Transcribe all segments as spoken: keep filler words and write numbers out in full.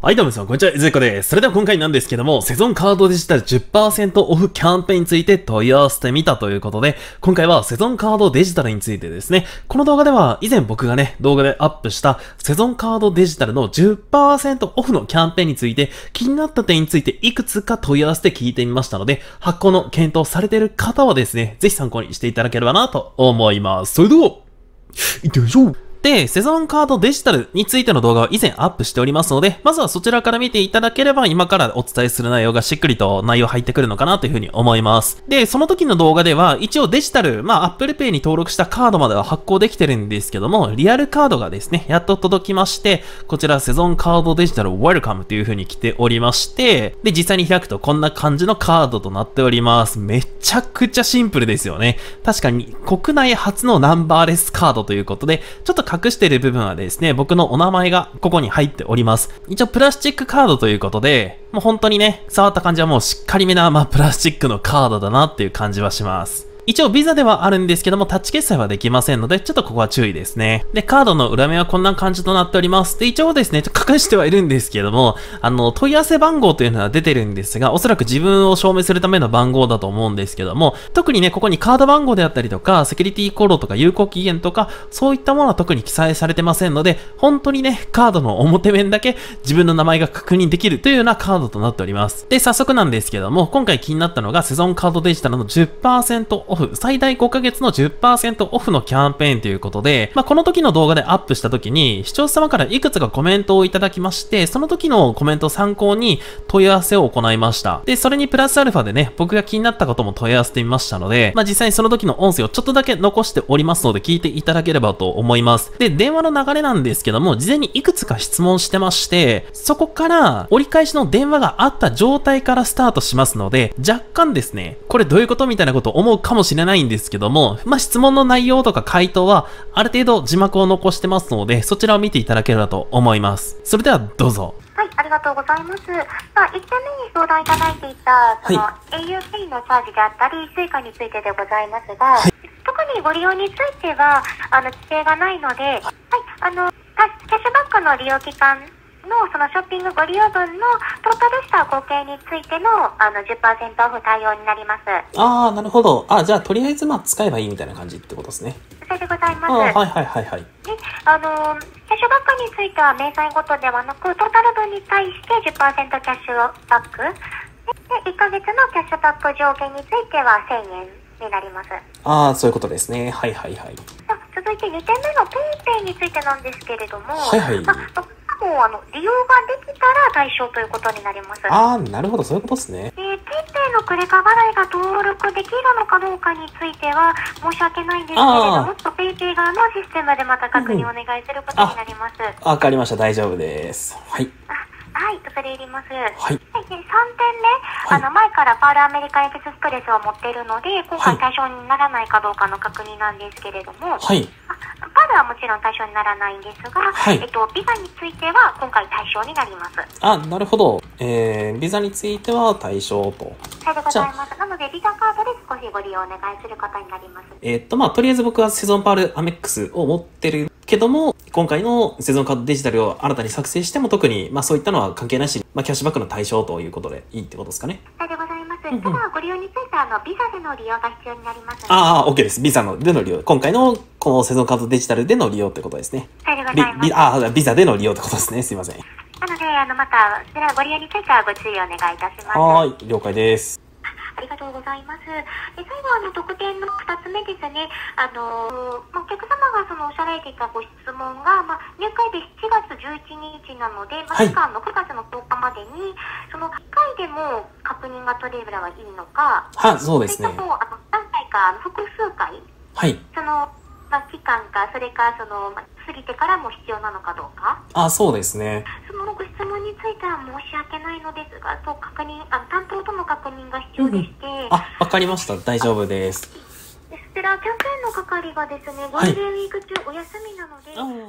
はい、どうも皆さん、こんにちは、いずれかです。それでは今回なんですけども、セゾンカードデジタル じゅっパーセント オフキャンペーンについて問い合わせてみたということで、今回はセゾンカードデジタルについてですね、この動画では以前僕がね、動画でアップしたセゾンカードデジタルの じゅっパーセント オフのキャンペーンについて、気になった点についていくつか問い合わせて聞いてみましたので、発行の検討されている方はですね、ぜひ参考にしていただければなと思います。それでは、いってみましょう。で、セゾンカードデジタルについての動画を以前アップしておりますので、まずはそちらから見ていただければ今からお伝えする内容がしっくりと内容入ってくるのかなというふうに思います。で、その時の動画では一応デジタル、まあ Apple Pay に登録したカードまでは発行できてるんですけども、リアルカードがですね、やっと届きまして、こちらセゾンカードデジタル Welcome というふうに来ておりまして、で、実際に開くとこんな感じのカードとなっております。めちゃくちゃシンプルですよね。確かに国内初のナンバーレスカードということで、ちょっと隠している部分はですね、僕のお名前がここに入っております。一応プラスチックカードということで、もう本当にね、触った感じはもうしっかりめな、まあプラスチックのカードだなっていう感じはします。一応ビザではあるんですけども、タッチ決済はできませんので、ちょっとここは注意ですね。で、カードの裏面はこんな感じとなっております。で、一応ですね、ちょっと隠してはいるんですけども、あの、問い合わせ番号というのは出てるんですが、おそらく自分を証明するための番号だと思うんですけども、特にね、ここにカード番号であったりとか、セキュリティコードとか有効期限とか、そういったものは特に記載されてませんので、本当にね、カードの表面だけ自分の名前が確認できるというようなカードとなっております。で、早速なんですけども、今回気になったのが、セゾンカードデジタルの じゅっパーセント オフ、最大ごかげつの じゅっパーセント オフのキャンペーンということで、まあ、この時の動画でアップした時に、視聴者様からいくつかコメントをいただきまして、その時のコメントを参考に問い合わせを行いました。で、それにプラスアルファでね、僕が気になったことも問い合わせてみましたので、まあ、実際にその時の音声をちょっとだけ残しておりますので、聞いていただければと思います。で、電話の流れなんですけども、事前にいくつか質問してまして、そこから折り返しの電話があった状態からスタートしますので、若干ですね、これどういうことみたいなことを思うかもしれないんですけども、まあ、質問の内容とか回答はある程度字幕を残してますので、そちらを見ていただければと思います。それではどうぞ。 はい、ありがとうございます。まあ、いちてんめに相談いただいていた、その、 はエーユーペイ のチャージであったり、スイカについてでございますが、 はい、 特にご利用については、あの、規制がないので、はい、あの、キャッシュバックの利用期間のそのショッピングご利用分のトータルした合計についてのあの じゅっパーセント オフ対応になります。 ああ、なるほど。あ、じゃあとりあえずまあ使えばいいみたいな感じってことですね。 それでございます。 あ、はいはいはいはい。 で、あの、キャッシュバックについては明細ごとではなく、トータル分に対して じゅっパーセント キャッシュバック。で、いっかげつのキャッシュバック上限についてはせんえんになります。 ああ、そういうことですね。はいはいはい。 続いてにてんめの PayPay についてなんですけれども、 はいはい。 まあもうあの利用ができたら対象ということになります。 ああ、なるほど、そういうことですね。 で、PayPay のクレカ払いが登録できるのかどうかについては申し訳ないんですけれども、ちょっと PayPay 側のシステムでまた確認お願いすることになります。 わ、うん、かりました。大丈夫です。はい。 はい、恐れ入ります。はい。 はい。 で、さんてんめ、あの、前からパールアメリカンエキスプレスを持っているので、今回対象にならないかどうかの確認なんですけれども、 はい。 パールはもちろん対象にならないんですが、はい、えっと、ビザについては今回対象になります。 あ、なるほど。えー、ビザについては対象と。 さようでございます。なので、ビザカードで少しご利用お願いすることになります。 えー、っと、まあ、とりあえず僕はセゾンパールアメックスを持ってるけども、今回のセゾンカードデジタルを新たに作成しても特に、まあそういったのは関係なし、まあキャッシュバックの対象ということでいいってことですかね。 さようでございます。 うんうん、 ただ、ご利用については、あの、ビザでの利用が必要になります。 ああ、OK です。ビザのでの利用。今回のこのセゾンカードデジタルでの利用ってことですね。 さようでございます。 ビああ、ビザでの利用ってことですね。すいません。 なので、あの、また、それはご利用についてはご注意お願いいたします。 はい、了解です。 ありがとうございます。で、最後はあの特典のふたつめですね。あのー、まあ、お客様がそのおっしゃられていたご質問が、まあ、入会日しちがつじゅういちにちなので、まあ、期間のくがつのとおかまでに、そのいっかいでも確認が取れればいいのか、 はい、そうですね。 それとも、あの、何回か、あの複数回、 はい。 その、まあ、期間か、それか、その、まあ、過ぎてからも必要なのかどうか。 あ、そうですね。 そのご質問については申し訳ないのですが、と確認、あの担当との確認が必要でして。うん、 あ、わかりました。大丈夫です。 でそちら、キャンペーンの係がですね、ゴールデンウィーク中お休みなので。 はい。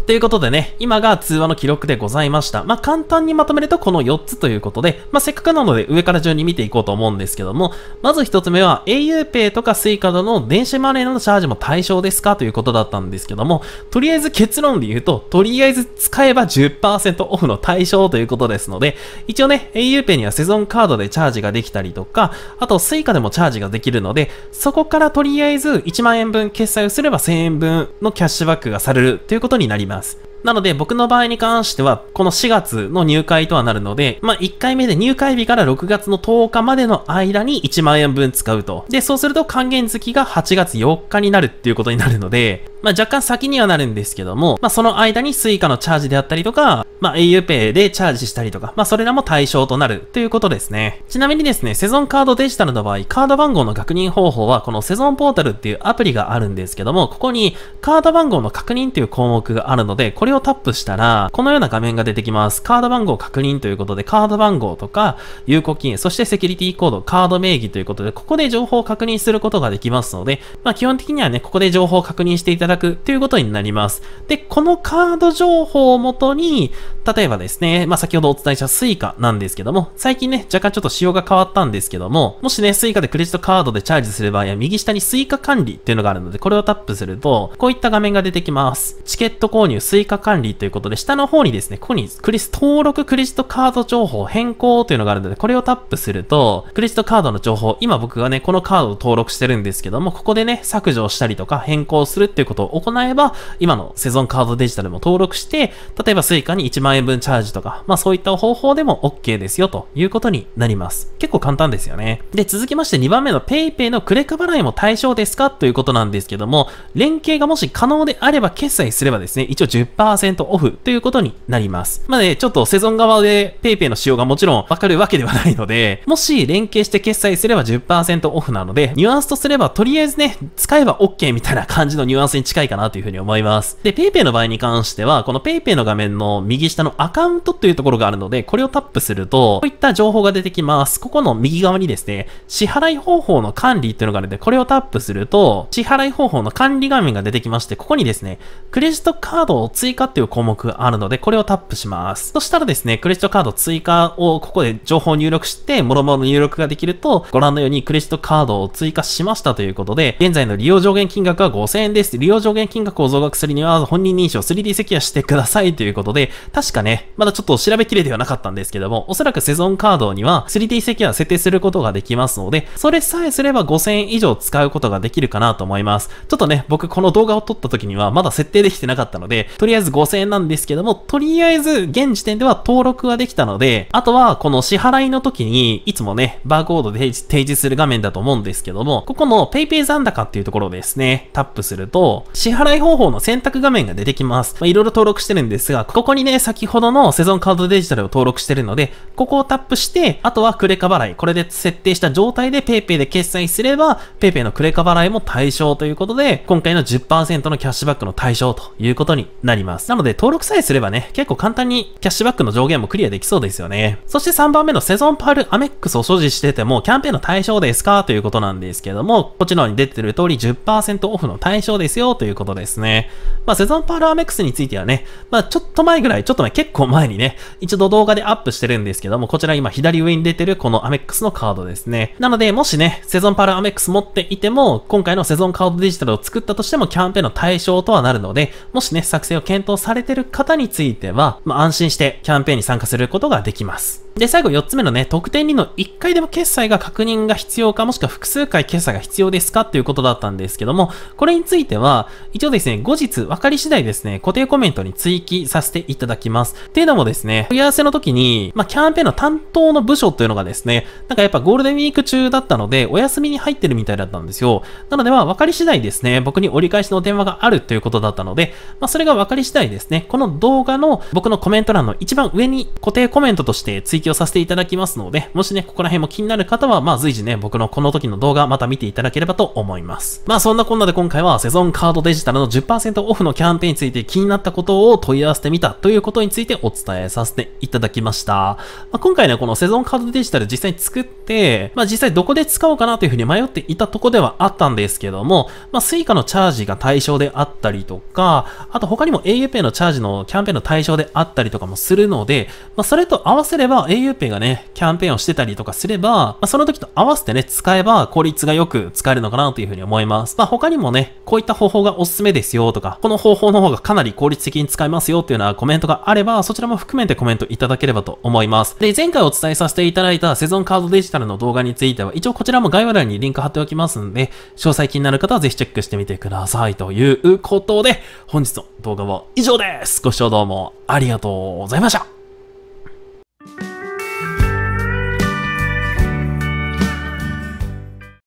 ということでね、今が通話の記録でございました。まあ、簡単にまとめるとこのよっつということで、まあ、せっかくなので上から順に見ていこうと思うんですけども、まずひとつめは auPay とか Suica などの電子マネーのチャージも対象ですかということだったんですけども、とりあえず結論で言うと、とりあえず使えば じゅっパーセント オフの対象ということですので、一応ね、auPay にはセゾンカードでチャージができたりとか、あと Suica でもチャージができるので、そこからとりあえずいちまんえんぶん決済をすればせんえんぶんのキャッシュバックがされるということになります。なので僕の場合に関しては、このしがつの入会とはなるので、まあ、いっかいめで入会日からろくがつのとおかまでの間にいちまんえんぶん使うと。で、そうすると還元月がはちがつよっかになるっていうことになるので、まあ、若干先にはなるんですけども、まあ、その間に Suica のチャージであったりとか、まあ、auPay でチャージしたりとか、まあ、それらも対象となるということですね。ちなみにですね、セゾンカードデジタルの場合、カード番号の確認方法は、このセゾンポータルっていうアプリがあるんですけども、ここにカード番号の確認という項目があるので、これをタップしたら、このような画面が出てきます。カード番号確認ということで、カード番号とか、有効期限、そしてセキュリティコード、カード名義ということで、ここで情報を確認することができますので、まあ基本的にはね、ここで情報を確認していただくということになります。で、このカード情報をもとに、例えばですね、まあ先ほどお伝えした Suica なんですけども、最近ね、若干ちょっと仕様が変わったんですけども、もしね、Suica でクレジットカードでチャージする場合は、右下に Suica 管理っていうのがあるので、これをタップすると、こういった画面が出てきます。チケット購入 Suica 管理ということで、下の方にですね、ここにクリス登録クレジットカード情報変更というのがあるので、これをタップすると、クレジットカードの情報、今僕がね、このカードを登録してるんですけども、ここでね、削除したりとか変更するっていうことを行えば、今のセゾンカードデジタルも登録して、例えば Suica にいちまんえんぶんチャージとか、まあそういった方法でも OK ですよということになります。結構簡単ですよね。で、続きましてにばんめの PayPay のクレカ払いも対象ですかということなんですけども、連携がもし可能であれば決済すればですね、一応 じゅっパーセント オフということになります。まあね、ちょっとセゾン側で PayPay の使用がもちろんわかるわけではないので、もし連携して決済すれば じゅっパーセント オフなので、ニュアンスとすればとりあえずね、使えば OK みたいな感じのニュアンスに近いかなというふうに思います。で、PayPay の場合に関しては、この PayPay の画面の右下のアカウントというところがあるので、これをタップすると、こういった情報が出てきます。ここの右側にですね、支払い方法の管理っていうのがあるので、これをタップすると、支払い方法の管理画面が出てきまして、ここにですね、クレジットカードを追加っていう項目があるので、これをタップします。そしたらですね、クレジットカード追加をここで情報を入力して、もろもろの入力ができると、ご覧のようにクレジットカードを追加しましたということで、現在の利用上限金額はごせんえんです。利用上限金額を増額するには、本人認証 スリーディー セキュアしてくださいということで、確かね、まだちょっと調べきれてはなかったんですけども、おそらくセゾンカードには スリーディー セキュア設定することができますので、それさえすればごせんえん以上使うことができるかなと思います。ちょっとね、僕この動画を撮った時にはまだ設定できてなかったので、とりあえずごせんえんなんですけども、とりあえず現時点では登録はできたので、あとはこの支払いの時に、いつもね、バーコードで提示する画面だと思うんですけども、ここの PayPay 残高っていうところをですね、タップすると、支払い方法の選択画面が出てきます。まあ、いろいろ登録してるんですが、ここにね、先ほどのセゾンカードデジタルを登録してるので、ここをタップして、あとはクレカ払い、これで設定した状態で PayPay で決済すれば、PayPay のクレカ払いも対象ということで、今回の じゅっパーセント のキャッシュバックの対象ということになります。なので、登録さえすればね、結構簡単にキャッシュバックの上限もクリアできそうですよね。そしてさんばんめのセゾンパールアメックスを所持しててもキャンペーンの対象ですかということなんですけども、こっちの方に出てる通り じゅっパーセント オフの対象ですよということですね。まあ、セゾンパールアメックスについてはね、まあ、ちょっと前ぐらい、ちょっと前、結構前にね、一度動画でアップしてるんですけども、こちら今左上に出てるこのアメックスのカードですね。なので、もしね、セゾンパールアメックス持っていても、今回のセゾンカードデジタルを作ったとしてもキャンペーンの対象とはなるので、もしね、作成を検討されてる方については、まあ、安心してキャンペーンに参加することができます。で、最後よっつめのね、特典にのいっかいでも決済が確認が必要か、もしくは複数回決済が必要ですかっていうことだったんですけども、これについては、一応ですね、後日分かり次第ですね、固定コメントに追記させていただきます。っていうのもですね、問い合わせの時に、まあ、キャンペーンの担当の部署というのがですね、なんかやっぱゴールデンウィーク中だったので、お休みに入ってるみたいだったんですよ。なのでまあ、分かり次第ですね、僕に折り返しの電話があるということだったので、まあ、それが分かり次第ですね、この動画の僕のコメント欄の一番上に固定コメントとして追記をさせていただきますので、もしね、ここら辺も気になる方は、まあ随時ね、僕のこの時の動画また見ていただければと思います。まあそんなこんなで今回はセゾンカードデジタルの じゅっパーセント オフのキャンペーンについて気になったことを問い合わせてみたということについてお伝えさせていただきました。まあ、今回ね、このセゾンカードデジタル実際に作って、まあ実際どこで使おうかなというふうに迷っていたところではあったんですけども、まあ Suica のチャージが対象であったりとか、あと他にも auPay auPay のチャージのキャンペーンの対象であったりとかもするので、まあ、それと合わせれば auPay がね、キャンペーンをしてたりとかすれば、まあ、その時と合わせてね、使えば効率がよく使えるのかなというふうに思います。まあ、他にもね、こういった方法がおすすめですよとか、この方法の方がかなり効率的に使えますよっていうようなコメントがあれば、そちらも含めてコメントいただければと思います。で、前回お伝えさせていただいたセゾンカードデジタルの動画については、一応こちらも概要欄にリンク貼っておきますんで、詳細気になる方はぜひチェックしてみてくださいということで、本日の動画は以上です。ご視聴どうもありがとうございました。